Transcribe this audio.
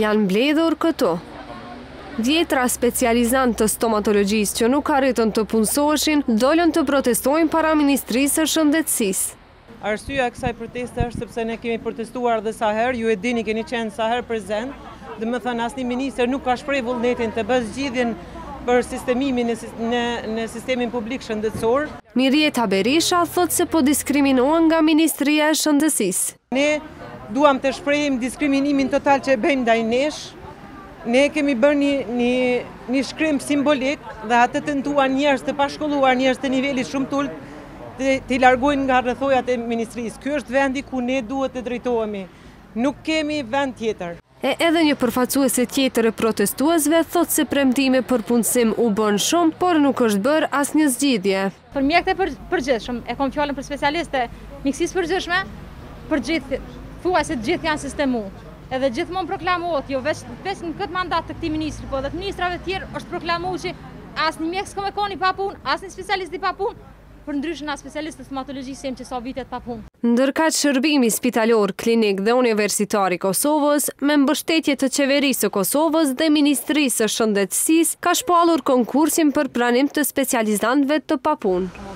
Janë mbledhur këto. Dhjetra specializantë të stomatologjisë që nuk arritën të punësoheshin, dolën të protestojnë para Ministrisë së Shëndetësisë. Arsyeja e kësaj proteste është sepse ne kemi protestuar dhe sa herë, ju e dini keni qenë sa herë prezent, dhe më thënë asnjë ministër nuk ka shpreh vullnetin të bëjë zgjidhjen për sistemimin në sistemin publik shëndetësor. Mirjeta Berisha thot se po diskriminohen nga Ministria e Shëndetësisë. Ne duam të shprehim diskriminimin total që e bëjmë ndaj nesh. Ne kemi bërë një shkrim simbolik dhe atë tentuan njerëz të pashkolluar, njerëz të nivelit shumë të ulët, të largojnë nga rrethojat e ministrisë. Ky është vendi ku ne duhet të drejtohemi. Nuk kemi vend tjetër. E edhe një përfaqësuese tjetër e protestuesve thot se premtime për punësim u bën shumë, por nuk është bërë asnjë zgjidhje. Për mjekët e përgjithshëm, e kam fjalën për specialistë mjekësisë përgjithshme, për gjithë, thuaj se të gjithë janë sistemu. Edhe gjithmonë proklamohet, jo vetëm në këtë mandat të këtij ministri, po edhe të ministrave të tjerë është proklamuar që asnjë mjek s'ka me koni pa punë, asnjë specialist pa punë. Për ndryshë nga specialistët stomatologjisë jem që sa vitet pa punë. Ndërkaq shërbimi spitalor, klinik dhe universitar i Kosovës, me mbështetje të qeverisë së Kosovës dhe Ministrisë së Shëndetësisë, ka shpallur konkursin për pranim të specializantëve të papunë.